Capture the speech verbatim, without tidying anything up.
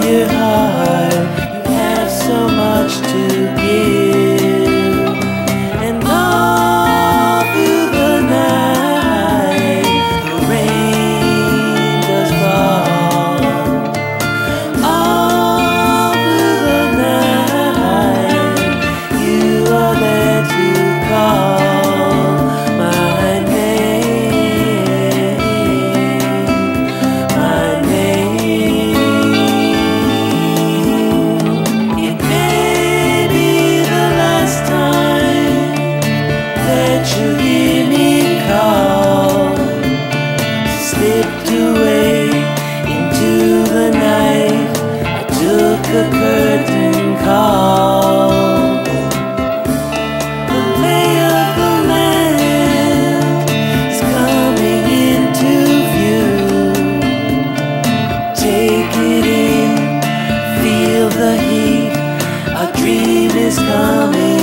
your heart, you have so much to give. And all through the night, the rain does fall. All through the night, you are there to call my name, my name. It may be the last time that you hear me call. Slipped away into the night, I took a curtain call. The lay of the land is coming into view. Take it in, feel the heat, our dream is coming